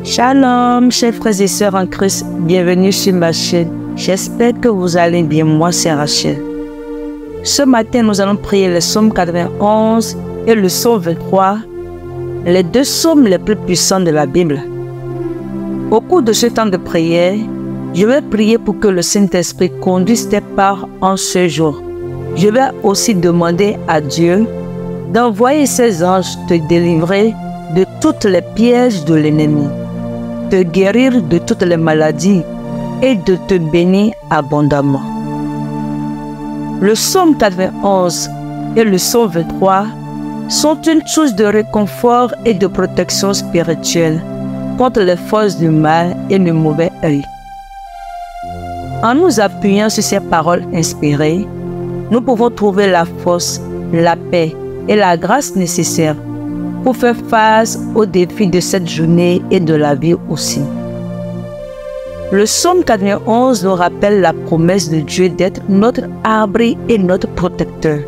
Shalom, chers frères et sœurs en Christ, bienvenue sur ma chaîne. J'espère que vous allez bien, moi c'est Rachel. Ce matin, nous allons prier le psaume 91 et le psaume 23, les deux psaumes les plus puissants de la Bible. Au cours de ce temps de prière, je vais prier pour que le Saint-Esprit conduise tes pas en ce jour. Je vais aussi demander à Dieu d'envoyer ses anges te délivrer de toutes les pièges de l'ennemi, te guérir de toutes les maladies et de te bénir abondamment. Le psaume 91 et le psaume 23 sont une source de réconfort et de protection spirituelle contre les forces du mal et le mauvais œil. En nous appuyant sur ces paroles inspirées, nous pouvons trouver la force, la paix et la grâce nécessaires pour faire face aux défis de cette journée et de la vie aussi. Le psaume 91 nous rappelle la promesse de Dieu d'être notre abri et notre protecteur.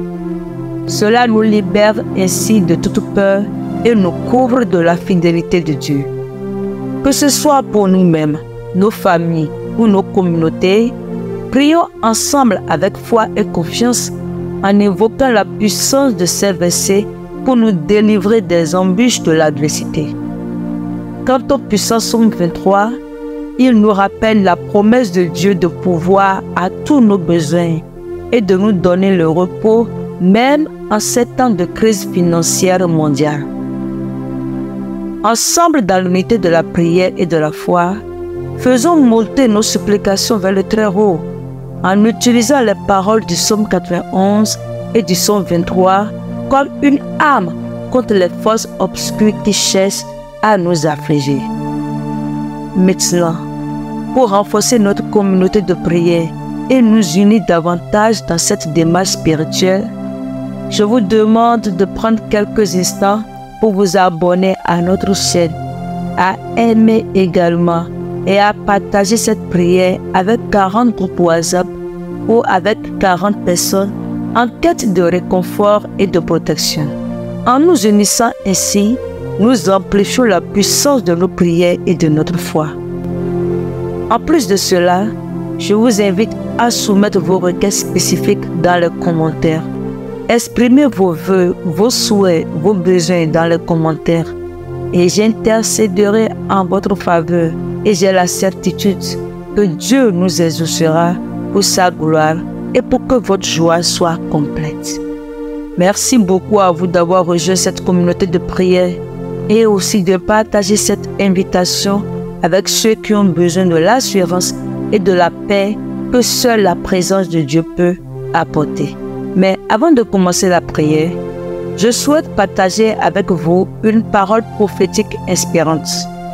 Cela nous libère ainsi de toute peur et nous couvre de la fidélité de Dieu. Que ce soit pour nous-mêmes, nos familles ou nos communautés, prions ensemble avec foi et confiance en évoquant la puissance de ces versets pour nous délivrer des embûches de l'adversité. Quant au puissant psaume 23, il nous rappelle la promesse de Dieu de pouvoir à tous nos besoins et de nous donner le repos même en ces temps de crise financière mondiale. Ensemble, dans l'unité de la prière et de la foi, faisons monter nos supplications vers le Très-Haut en utilisant les paroles du psaume 91 et du psaume 23 comme une arme contre les forces obscures qui cherchent à nous affliger. Maintenant, pour renforcer notre communauté de prière et nous unir davantage dans cette démarche spirituelle, je vous demande de prendre quelques instants pour vous abonner à notre chaîne, à aimer également et à partager cette prière avec 40 groupes WhatsApp ou avec 40 personnes en quête de réconfort et de protection. En nous unissant ainsi, nous amplifions la puissance de nos prières et de notre foi. En plus de cela, je vous invite à soumettre vos requêtes spécifiques dans les commentaires. Exprimez vos vœux, vos souhaits, vos besoins dans les commentaires et j'intercéderai en votre faveur et j'ai la certitude que Dieu nous exaucera pour sa gloire et pour que votre joie soit complète. Merci beaucoup à vous d'avoir rejoint cette communauté de prière et aussi de partager cette invitation avec ceux qui ont besoin de l'assurance et de la paix que seule la présence de Dieu peut apporter. Mais avant de commencer la prière, je souhaite partager avec vous une parole prophétique inspirante.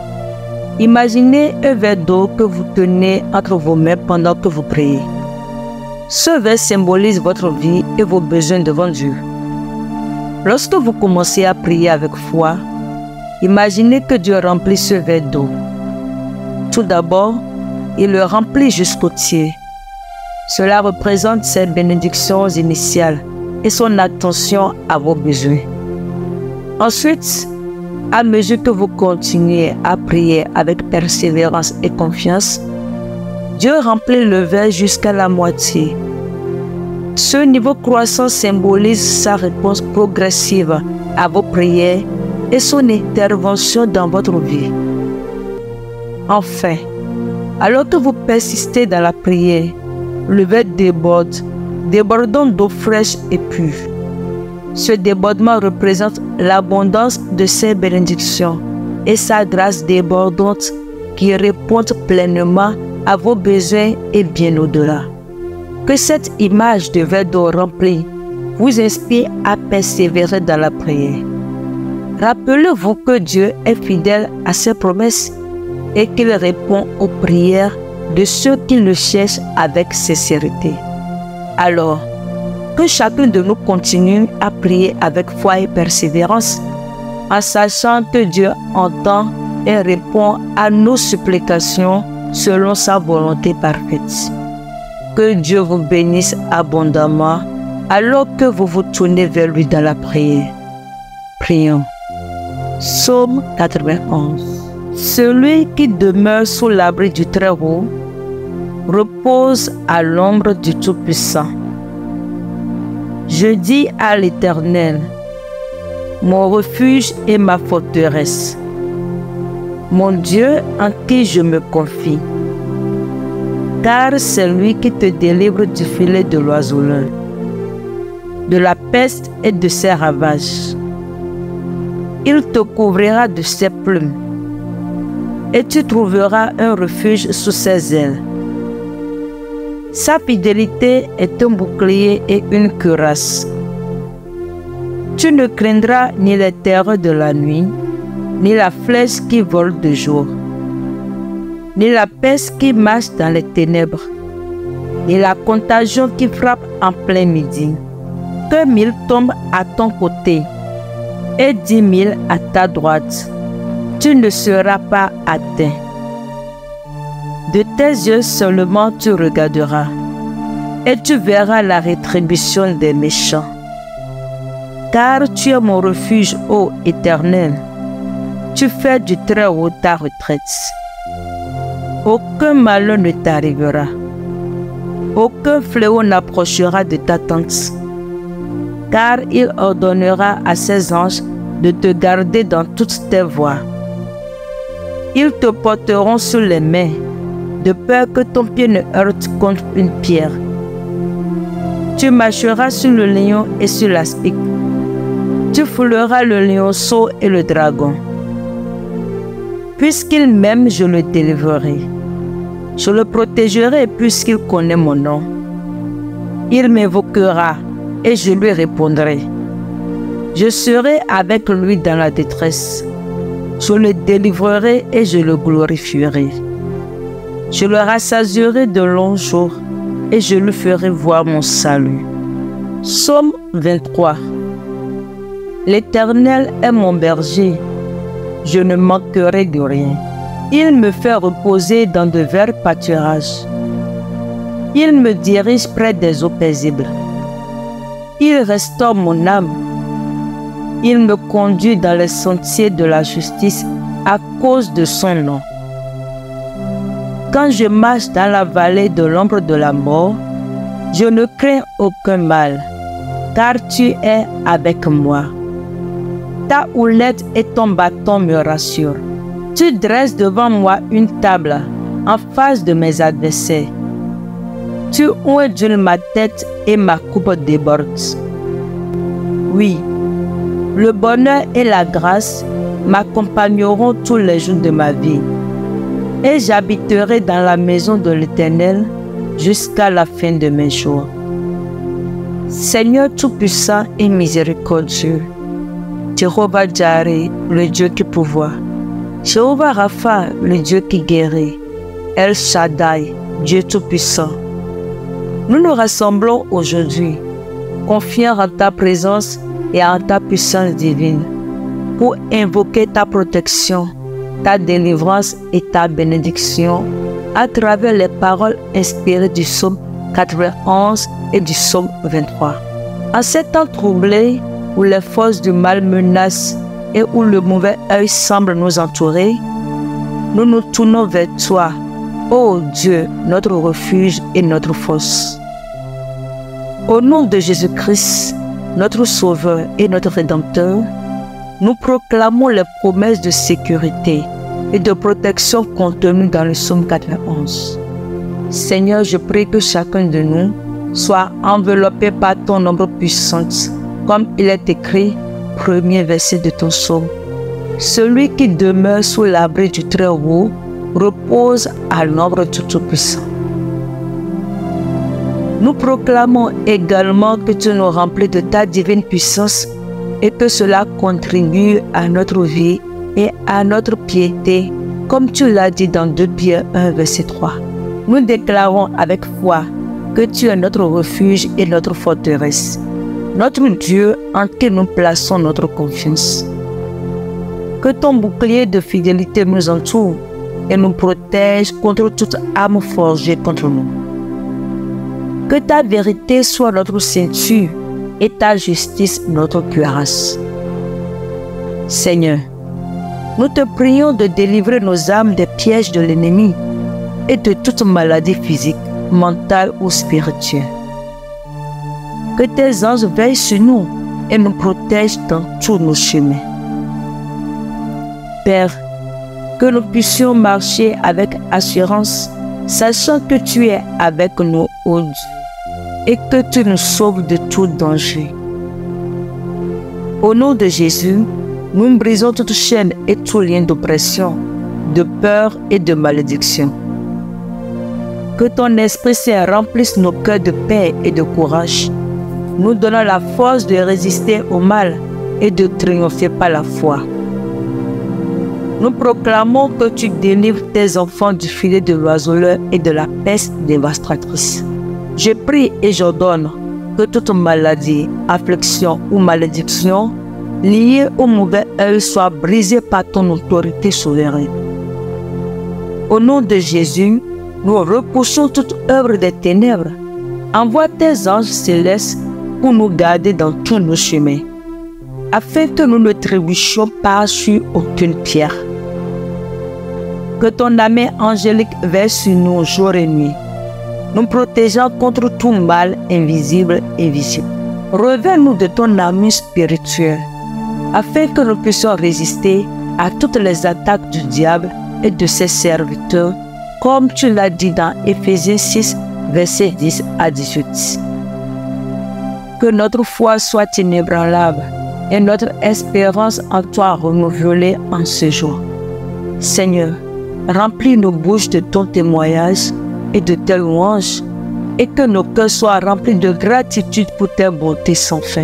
Imaginez un verre d'eau que vous tenez entre vos mains pendant que vous priez. Ce verre symbolise votre vie et vos besoins devant Dieu. Lorsque vous commencez à prier avec foi, imaginez que Dieu remplit ce verre d'eau. Tout d'abord, il le remplit jusqu'au tiers. Cela représente ses bénédictions initiales et son attention à vos besoins. Ensuite, à mesure que vous continuez à prier avec persévérance et confiance, Dieu remplit le verre jusqu'à la moitié. Ce niveau croissant symbolise sa réponse progressive à vos prières et son intervention dans votre vie. Enfin, alors que vous persistez dans la prière, le verre déborde, débordant d'eau fraîche et pure. Ce débordement représente l'abondance de ses bénédictions et sa grâce débordante qui répond pleinement à vos besoins et bien au-delà. Que cette image de verre d'eau rempli vous inspire à persévérer dans la prière. Rappelez-vous que Dieu est fidèle à ses promesses et qu'il répond aux prières de ceux qui le cherchent avec sincérité. Alors, que chacun de nous continue à prier avec foi et persévérance, en sachant que Dieu entend et répond à nos supplications selon sa volonté parfaite. Que Dieu vous bénisse abondamment alors que vous vous tournez vers lui dans la prière. Prions. Psaume 91. Celui qui demeure sous l'abri du Très-Haut repose à l'ombre du Tout-Puissant. Je dis à l'Éternel, mon refuge et ma forteresse, mon Dieu en qui je me confie. Car c'est lui qui te délivre du filet de l'oiseleur, de la peste et de ses ravages. Il te couvrira de ses plumes, et tu trouveras un refuge sous ses ailes. Sa fidélité est un bouclier et une cuirasse. Tu ne craindras ni les terreurs de la nuit, ni la flèche qui vole de jour, ni la peste qui marche dans les ténèbres, ni la contagion qui frappe en plein midi. Que 1000 tombent à ton côté et 10 000 à ta droite, tu ne seras pas atteint. De tes yeux seulement tu regarderas, et tu verras la rétribution des méchants. Car tu es mon refuge, ô Éternel, tu fais du Très-Haut ta retraite. Aucun malheur ne t'arrivera, aucun fléau n'approchera de ta tente, car il ordonnera à ses anges de te garder dans toutes tes voies. Ils te porteront sur les mains, de peur que ton pied ne heurte contre une pierre. Tu marcheras sur le lion et sur l'aspic. Tu fouleras le lionceau et le dragon. Puisqu'il m'aime, je le délivrerai. Je le protégerai puisqu'il connaît mon nom. Il m'évoquera et je lui répondrai. Je serai avec lui dans la détresse. Je le délivrerai et je le glorifierai. Je le rassasierai de longs jours et je lui ferai voir mon salut. Psaume 23. L'Éternel est mon berger, je ne manquerai de rien. Il me fait reposer dans de verts pâturages. Il me dirige près des eaux paisibles. Il restaure mon âme. Il me conduit dans les sentiers de la justice à cause de son nom. Quand je marche dans la vallée de l'ombre de la mort, je ne crains aucun mal, car tu es avec moi. Ta houlette et ton bâton me rassurent. Tu dresses devant moi une table en face de mes adversaires. Tu oindules ma tête et ma coupe déborde. Oui, le bonheur et la grâce m'accompagneront tous les jours de ma vie. Et j'habiterai dans la maison de l'Éternel jusqu'à la fin de mes jours. Seigneur Tout-Puissant et miséricordieux, Jéhovah Jireh, le Dieu qui pourvoit, Jéhovah Rapha, le Dieu qui guérit, El Shaddai, Dieu Tout-Puissant. Nous nous rassemblons aujourd'hui, confiants en ta présence et en ta puissance divine, pour invoquer ta protection, ta délivrance et ta bénédiction à travers les paroles inspirées du psaume 91 et du psaume 23. En ces temps troublés où les forces du mal menacent et où le mauvais œil semble nous entourer, nous nous tournons vers toi, ô Dieu, notre refuge et notre force. Au nom de Jésus-Christ, notre Sauveur et notre Rédempteur, nous proclamons les promesses de sécurité et de protection contenues dans le psaume 91. Seigneur, je prie que chacun de nous soit enveloppé par ton ombre puissante, comme il est écrit, premier verset de ton psaume. Celui qui demeure sous l'abri du Très-Haut repose à l'ombre du Tout-Puissant. Nous proclamons également que tu nous remplis de ta divine puissance et que cela contribue à notre vie et à notre piété, comme tu l'as dit dans 2 Pierre 1, verset 3. Nous déclarons avec foi que tu es notre refuge et notre forteresse, notre Dieu en qui nous plaçons notre confiance. Que ton bouclier de fidélité nous entoure et nous protège contre toute arme forgée contre nous. Que ta vérité soit notre ceinture et ta justice notre cuirasse. Seigneur, Nous te prions de délivrer nos âmes des pièges de l'ennemi et de toute maladie physique, mentale ou spirituelle. Que tes anges veillent sur nous et nous protègent dans tous nos chemins. Père, que nous puissions marcher avec assurance, sachant que tu es avec nous, ô Dieu, et que tu nous sauves de tout danger. Au nom de Jésus, nous brisons toute chaîne et tout lien d'oppression, de peur et de malédiction. Que ton Esprit Saint remplisse nos cœurs de paix et de courage, nous donnant la force de résister au mal et de triompher par la foi. Nous proclamons que tu délivres tes enfants du filet de l'oiseleur et de la peste dévastatrice. Je prie et j'ordonne que toute maladie, affliction ou malédiction liée au mauvais œil soit brisée par ton autorité souveraine. Au nom de Jésus, nous repoussons toute œuvre des ténèbres. Envoie tes anges célestes pour nous garder dans tous nos chemins, afin que nous ne trébuchions pas sur aucune pierre. Que ton main angélique veille sur nous jour et nuit, nous protégeant contre tout mal invisible et visible. Revêt-nous de ton armure spirituelle, afin que nous puissions résister à toutes les attaques du diable et de ses serviteurs, comme tu l'as dit dans Éphésiens 6, versets 10 à 18. Que notre foi soit inébranlable et notre espérance en toi renouvelée en ce jour. Seigneur, remplis nos bouches de ton témoignage et de tes louanges, et que nos cœurs soient remplis de gratitude pour tes bontés sans fin.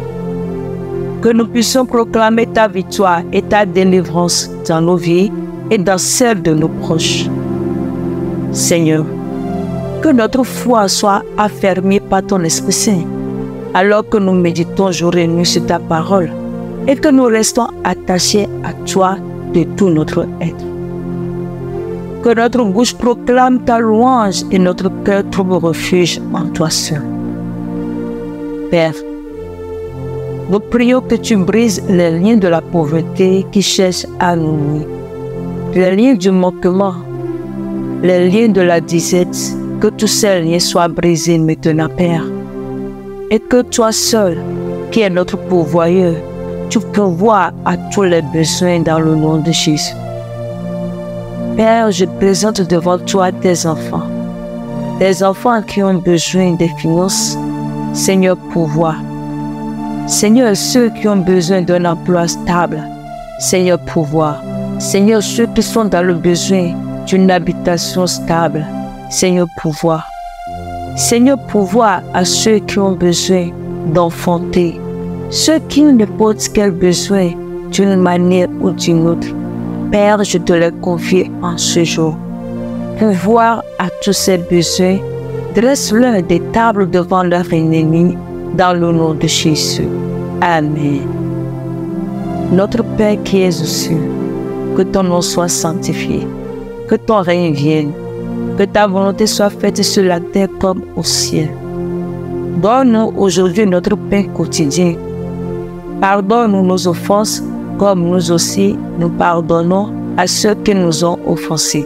Que nous puissions proclamer ta victoire et ta délivrance dans nos vies et dans celles de nos proches. Seigneur, que notre foi soit affermie par ton Esprit Saint, alors que nous méditons jour et nuit sur ta parole, et que nous restons attachés à toi de tout notre être. Que notre bouche proclame ta louange et notre cœur trouve refuge en toi seul. Père, nous prions que tu brises les liens de la pauvreté qui cherchent à nous nuire, les liens du manquement, les liens de la disette, que tous ces liens soient brisés maintenant, Père. Et que toi seul, qui es notre pourvoyeur, tu pourvoies à tous les besoins dans le nom de Jésus. Père, je présente devant toi tes enfants qui ont besoin des finances. Seigneur, pourvois. Seigneur, ceux qui ont besoin d'un emploi stable, Seigneur, pourvois. Seigneur, ceux qui sont dans le besoin d'une habitation stable, Seigneur, pourvois. Seigneur, pourvois à ceux qui ont besoin d'enfanter, ceux qui ont n'importe quel besoin d'une manière ou d'une autre. Père, je te les confie en ce jour. Pourvoir à tous ces besoins, dresse-leur des tables devant leurs ennemis, dans le nom de Jésus. Amen. Notre Père qui es aux cieux, que ton nom soit sanctifié, que ton règne vienne, que ta volonté soit faite sur la terre comme au ciel. Donne-nous aujourd'hui notre pain quotidien. Pardonne-nous nos offenses, comme nous aussi nous pardonnons à ceux qui nous ont offensés.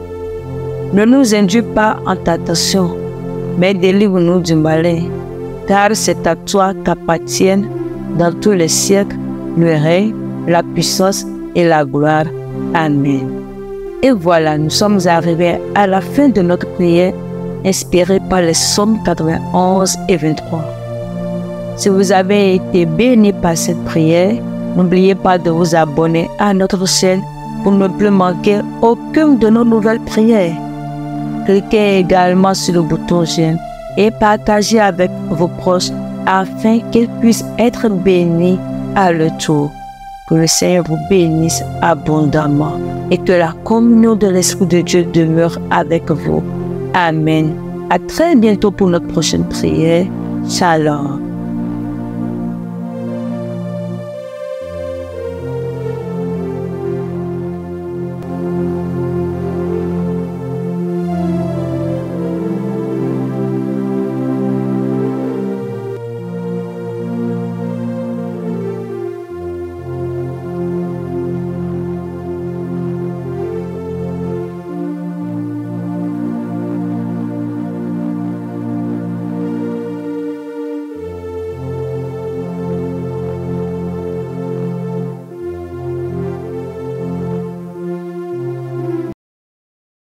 Ne nous induis pas en tentation, mais délivre-nous du malin, car c'est à toi qu'appartiennent dans tous les siècles le règne, la puissance et la gloire. Amen. Et voilà, nous sommes arrivés à la fin de notre prière inspirée par les psaumes 91 et 23. Si vous avez été béni par cette prière, n'oubliez pas de vous abonner à notre chaîne pour ne plus manquer aucune de nos nouvelles prières. Cliquez également sur le bouton j'aime et partagez avec vos proches afin qu'ils puissent être bénis à leur tour. Que le Seigneur vous bénisse abondamment et que la communion de l'Esprit de Dieu demeure avec vous. Amen. À très bientôt pour notre prochaine prière. Shalom.